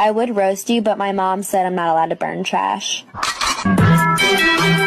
I would roast you, but my mom said I'm not allowed to burn trash.